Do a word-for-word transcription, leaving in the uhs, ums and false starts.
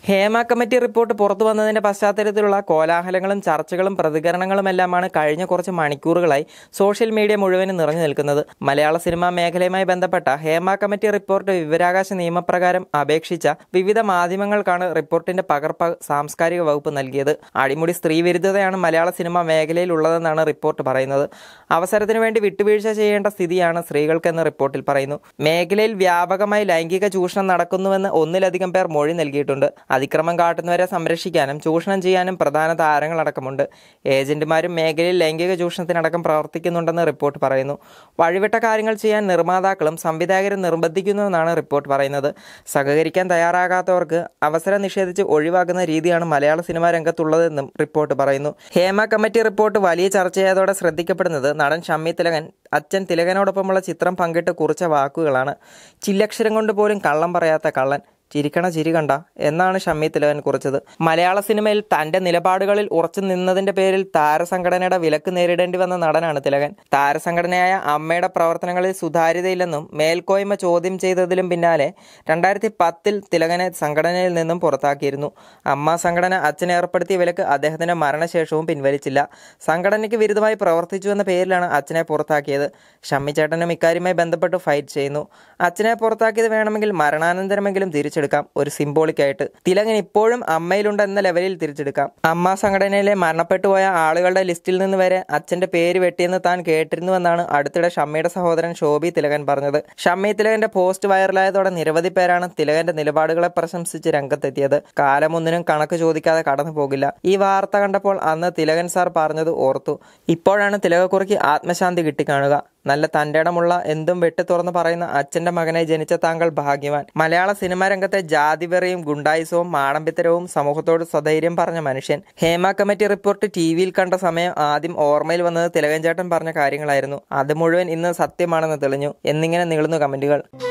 Hema committee report പുറത്തു വന്നതിന്റെ പശ്ചാത്തലത്തിലുള്ള കോലാഹലങ്ങളും ചർച്ചകളും പ്രതികരണങ്ങളുമെല്ലാമാണ് കഴിഞ്ഞ കുറച്ച് മണിക്കൂറുകളായി സോഷ്യൽ മീഡിയ മുഴുവനും നിറഞ്ഞു നിൽക്കുന്നത്. മലയാള സിനിമാ മേഖലയുമായി ബന്ധപ്പെട്ട ഹേമ കമ്മിറ്റി റിപ്പോർട്ട് വിവരാവകാശ നിയമപ്രകാരം അപേക്ഷിച്ച വിവിധ മാധ്യമങ്ങൾക്കാണ് റിപ്പോർട്ടിന്റെ പകർപ്പ് സാംസ്കാരിക വകുപ്പ് നൽകിയത്. അടിമുടി സ്ത്രീ വിരുദ്ധതയാണ് മലയാള സിനിമാ മേഖലയിൽ ഉള്ളതെന്നാണ് റിപ്പോർട്ട് പറയുന്നത്. അവസരത്തിനു വേണ്ടി വിട്ടുവീഴ്ച ചെയ്യേണ്ട സ്ഥിതിയാണ് സ്ത്രീകൾക്കെന്ന് റിപ്പോർട്ടിൽ പറയുന്നു. മേഖലയിൽ വ്യാപകമായി ലൈംഗിക ചൂഷണം നടക്കുന്നുവെന്ന് ഒന്നിലധികം പേർ മൊഴി നൽകിയിട്ടുണ്ട്. അതിക്രമം കാട്ടുന്നവരെ സംരക്ഷിക്കാനും ചൂഷണം ചെയ്യാനും പ്രധാന താരങ്ങളടക്കമുണ്ട്. ഏജന്റുമാരും മേഖലയിൽ ലൈംഗിക ചൂഷണത്തിനടക്കം പ്രവർത്തിക്കുന്നുണ്ടെന്ന് റിപ്പോർട്ട് പറയുന്നു. വഴിവിട്ട കാര്യങ്ങൾ ചെയ്യാൻ നിർമ്മാതാക്കളും സംവിധായകരും നിർബന്ധിക്കുന്നുവെന്നാണ് റിപ്പോർട്ട് പറയുന്നത്. സഹകരിക്കാൻ തയ്യാറാകാത്തവർക്ക് അവസരം നിഷേധിച്ച് ഒഴിവാക്കുന്ന രീതിയാണ് മലയാള സിനിമാ രംഗത്തുള്ളതെന്നും റിപ്പോർട്ട് പറയുന്നു. ഹേമ കമ്മിറ്റി റിപ്പോർട്ട് വലിയ ചർച്ചയായതോടെ ശ്രദ്ധിക്കപ്പെടുന്നത് നടൻ ഷമ്മി തിലകൻ അച്ഛൻ തിലകനോടൊപ്പമുള്ള ചിത്രം പങ്കിട്ട് കുറിച്ച വാക്കുകളാണ്. ചില്ലക്ഷരം കൊണ്ട് പോലും കള്ളം പറയാത്ത കള്ളൻ, ചിരിക്കണ ചിരി കണ്ട എന്നാണ് ഷമ്മി തിലകൻ കുറിച്ചത്. മലയാള സിനിമയിൽ തന്റെ നിലപാടുകളിൽ ഉറച്ചു നിന്നതിന്റെ പേരിൽ താരസംഘടനയുടെ വിലക്ക് നേരിടേണ്ടി വന്ന നടനാണ് തിലകൻ. താരസംഘടനയായ അമ്മയുടെ പ്രവർത്തനങ്ങളിൽ സുതാര്യതയില്ലെന്നും മേൽക്കോയ്മ ചോദ്യം ചെയ്തതിലും പിന്നാലെ രണ്ടായിരത്തി പത്തിൽ തിലകനെ സംഘടനയിൽ നിന്നും പുറത്താക്കിയിരുന്നു. അമ്മ സംഘടന അച്ഛനെ ഏർപ്പെടുത്തിയ വിലക്ക് അദ്ദേഹത്തിന്റെ മരണശേഷവും പിൻവലിച്ചില്ല. സംഘടനയ്ക്ക് വിരുദ്ധമായി പ്രവർത്തിച്ചുവെന്ന പേരിലാണ് അച്ഛനെ പുറത്താക്കിയത്. ഷമ്മി ചേട്ടനും ഇക്കാര്യവുമായി ബന്ധപ്പെട്ട് ഫൈറ്റ് ചെയ്യുന്നു. അച്ഛനെ പുറത്താക്കിയത് വേണമെങ്കിൽ മരണാനന്തരമെങ്കിലും തിരിച്ചു ക്കാം, ഒരു സിംബോളിക് ആയിട്ട്. തിലകൻ ഇപ്പോഴും അമ്മയിലുണ്ട് എന്ന ലെവലിൽ തിരിച്ചെടുക്കാം. അമ്മ സംഘടനയിലെ മരണപ്പെട്ടുപോയ ആളുകളുടെ ലിസ്റ്റിൽ നിന്ന് വരെ അച്ഛന്റെ പേര് വെട്ടിയെന്ന് താൻ കേട്ടിരുന്നുവെന്നാണ് അടുത്തിടെ ഷമ്മിയുടെ സഹോദരൻ ഷോബി തിലകൻ പറഞ്ഞത്. ഷമ്മി തിലകന്റെ പോസ്റ്റ് വൈറലായതോടെ നിരവധി പേരാണ് തിലകന്റെ നിലപാടുകളെ പ്രശംസിച്ച് രംഗത്തെത്തിയത്. കാലമൊന്നിനും കണക്ക് ചോദിക്കാതെ കടന്നു പോകില്ല. ഈ വാർത്ത കണ്ടപ്പോൾ അന്ന് തിലകൻ സാർ പറഞ്ഞത് ഓർത്തു. ഇപ്പോഴാണ് തിലകക്കുറിക്ക് ആത്മശാന്തി കിട്ടിക്കാണുക. നല്ല തന്റേടമുള്ള എന്തും വെട്ടി തുറന്ന് പറയുന്ന അച്ഛന്റെ മകനായി ജനിച്ച താങ്കൾ ഭാഗ്യവാൻ. മലയാള സിനിമാ രംഗത്തെ ജാതിവെറിയും ഗുണ്ടായിസവും മാടമ്പിത്തരവും സമൂഹത്തോട് സധൈര്യം പറഞ്ഞ മനുഷ്യൻ. ഹേമ കമ്മിറ്റി റിപ്പോർട്ട് ടി വിയിൽ കണ്ട സമയം ആദ്യം ഓർമ്മയിൽ വന്നത് തിലകൻ ചേട്ടൻ പറഞ്ഞ കാര്യങ്ങളായിരുന്നു. അത് മുഴുവൻ ഇന്ന് സത്യമാണെന്ന് തെളിഞ്ഞു എന്നിങ്ങനെ നീളുന്നു കമന്റുകൾ.